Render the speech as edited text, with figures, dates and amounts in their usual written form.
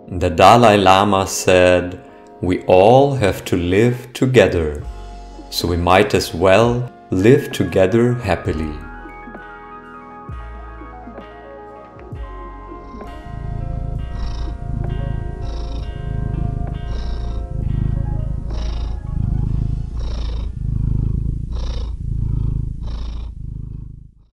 The Dalai Lama said, "We all have to live together, so we might as well live together happily."